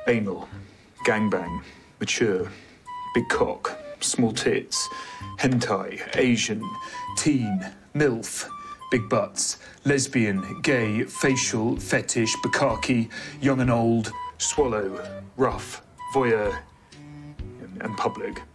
Anal, gangbang, mature, big cock, small tits, hentai, Asian, teen, MILF, big butts, lesbian, gay, facial, fetish, bukkake, young and old, swallow, rough, voyeur, and public.